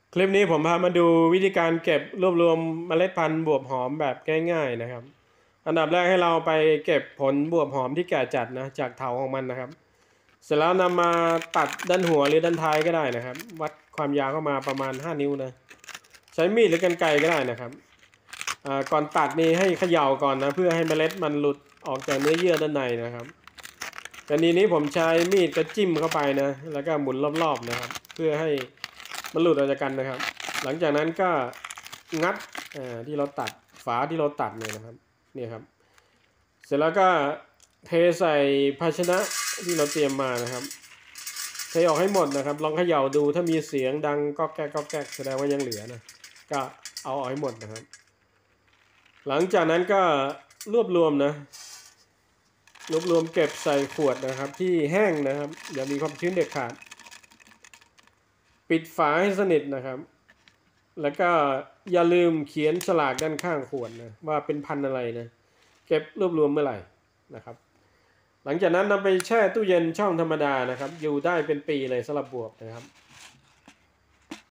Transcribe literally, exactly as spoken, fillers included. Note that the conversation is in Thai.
คลิปนี้ผมพามาดูวิธีการเก็บรวบรวมเมล็ดพันธุ์บวบหอมแบบง่ายๆนะครับอันดับแรกให้เราไปเก็บผลบวบหอมที่แก่จัดนะจากเถาของมันนะครับเสร็จแล้วนำมาตัดด้านหัวหรือด้านท้ายก็ได้นะครับวัดความยาวเข้ามาประมาณห้านิ้วนะใช้มีดหรือกรรไกรก็ได้นะครับก่อนตัดนี่ให้เขย่าก่อนนะเพื่อให้เมล็ดมันหลุดออกจากเนื้อเยื่อด้านในนะครับกรณีนี้ผมใช้มีดกระจิ้มเข้าไปนะแล้วก็หมุนรอบๆนะครับเพื่อให้มันหลุดออกจากกันนะครับหลังจากนั้นก็งัดที่เราตัดฝาที่เราตัดเนี่ยนะครับนี่ครับเสร็จแล้วก็เทใส่ภาชนะที่เราเตรียมมานะครับเทออกให้หมดนะครับลองเขย่าดูถ้ามีเสียงดังก๊อกแก๊กก๊อกแก๊กแสดงว่ายังเหลือนะก็เอาออกให้หมดนะครับหลังจากนั้นก็รวบรวมนะรวบรวมเก็บใส่ขวดนะครับที่แห้งนะครับอย่ามีความชื้นเด็ดขาดปิดฝาให้สนิทนะครับแล้วก็อย่าลืมเขียนฉลากด้านข้างขวดนะว่าเป็นพันธุ์อะไรนะเก็บรวบรวมเมื่อไหร่นะครับหลังจากนั้นนำไปแช่ตู้เย็นช่องธรรมดานะครับอยู่ได้เป็นปีเลยสำหรับบวบนะครับ